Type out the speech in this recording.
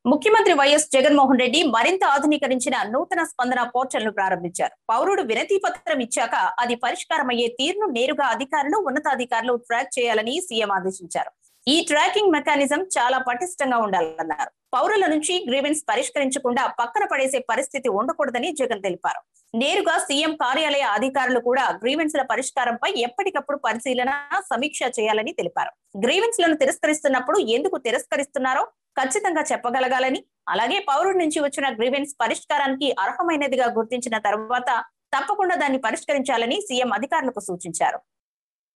ముఖ్యమంత్రి వైఎస్ జగన్మోహన్ రెడ్డి మరింత ఆధునీకరించిన నూతన స్పందన పోర్టల్ ను ప్రారంభించారు. పౌరుడు వినతి పత్రం ఇచ్చాక అది పరిష్కారమయ్యే తీరును నేరుగా అధికారులు, ఉన్నతాధికారులు ట్రాక్ చేయాలని సీఎం ఆదేశించారు. ఈ ట్రాకింగ్ మెకానిజం చాలా పటిష్టంగా ఉండాలన్నారు. పౌరుల నుంచి గ్రీవెన్స్ పరిష్కరించకుండా పక్కన పడేసే పరిస్థితి ఉండకూడదని జగన్ తెలిపారు. నేరుగా సీఎం కార్యాలయ అధికారులు కూడా గ్రీవెన్స్ల పరిష్కారంపై ఎప్పటికప్పుడు పరిశీలన, సమీక్ష చేయాలని తెలిపారు. గ్రీవెన్స్ లను తిరస్కరిస్తున్నప్పుడు ఎందుకు తిరస్కరిస్తున్నారో ఖచ్చితంగా చెప్పగలగాలని, అలాగే పౌరుడి నుంచి వచ్చిన గ్రీవెన్స్ పరిష్కారానికి అర్హమైనదిగా గుర్తించిన తర్వాత తప్పకుండా దాన్ని పరిష్కరించాలని సీఎం అధికారులకు సూచించారు.